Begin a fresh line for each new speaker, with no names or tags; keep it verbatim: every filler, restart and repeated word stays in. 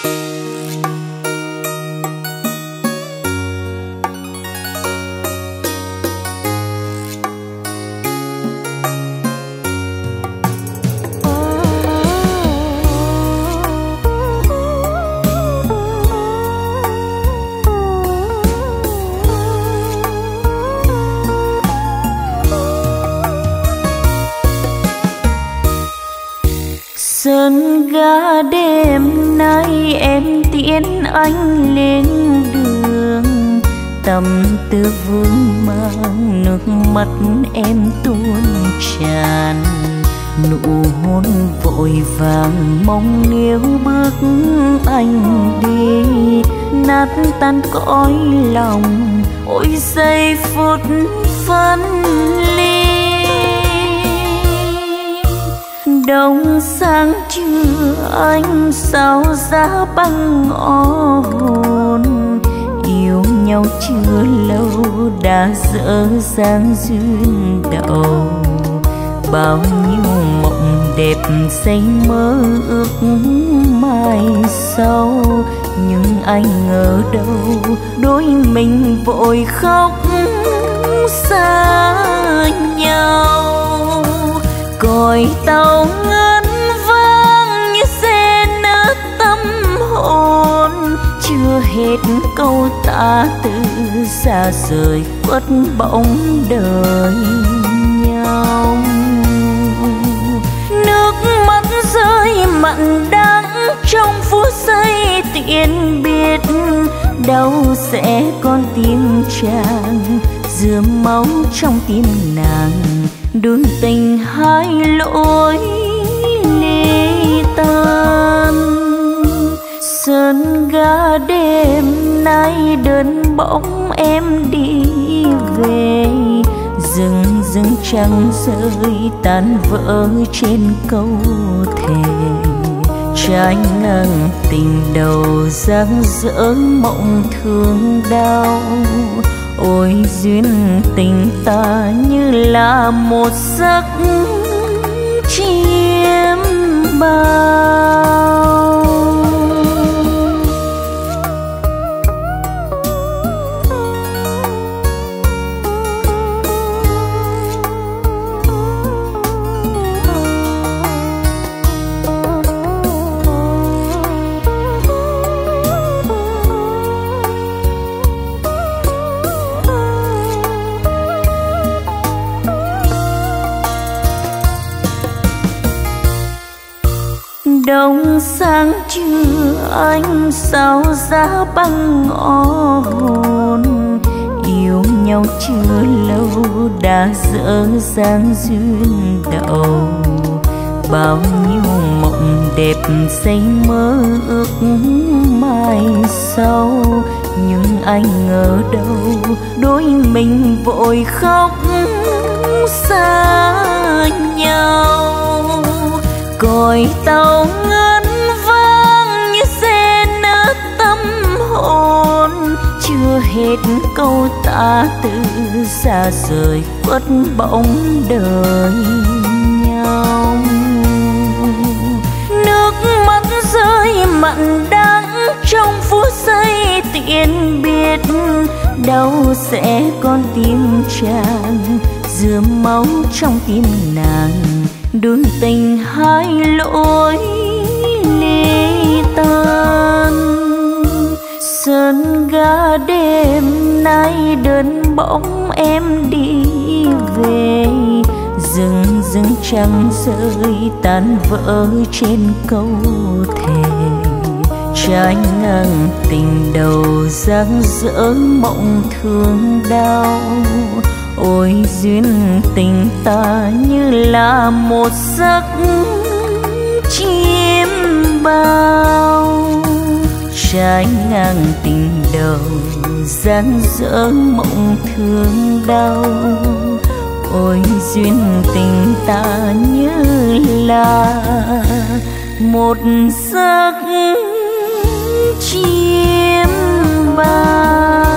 Sân ga đêm nay em tiễn anh lên đường, tâm tư vương mang nước mắt em tuôn tràn. Nụ hôn vội vàng mong níu bước anh đi, nát tan cõi lòng ôi giây phút phân ly. Đông sáng trưa anh sao giá băng ngõ hồn, yêu nhau chưa lâu đã dở dang duyên đầu. Bao nhiêu mộng đẹp say mơ ước mai sau, nhưng anh ngờ đâu đôi mình vội khóc xa nhau. Còi tàu ngân vang như xe nát tâm hồn, chưa hết câu tả từ xa rời khuất bóng đời nhau. Nước mắt rơi mặn đắng trong phút giây tiễn biệt, đâu sẽ con tim chàng rửa máu trong tim nàng. Đường tình hai lối ly tan, sân ga đêm nay đơn bóng em đi về. Rừng rừng trăng rơi tan vỡ trên câu thề, trái ngang tình đầu dang dở mộng thương đau. Ôi duyên tình ta như là một giấc chiêm bao. Đông sáng trưa anh sao giá băng ngõ hồn, yêu nhau chưa lâu đã dở dang duyên đầu. Bao nhiêu mộng đẹp say mơ ước mai sau, nhưng anh ngờ đâu đôi mình vội khóc xa nhau. Còi tàu ngân vang như xe nát tâm hồn, chưa hết câu tả từ xa rời khuất bóng đời nhau. Nước mắt rơi mặn đắng trong phút giây tiễn biệt, đâu sẽ con tim chàng rửa máu trong tim nàng. Đường tình hai lối ly tan, sân ga đêm nay đơn bóng em đi về. Rừng rừng trăng rơi tan vỡ trên câu thề, trái ngang tình đầu dang dở mộng thương đau. Ôi duyên tình ta như là một giấc chiêm bao, trái ngang tình đầu dang dở mộng thương đau. Ôi duyên tình ta như là một giấc chiêm bao.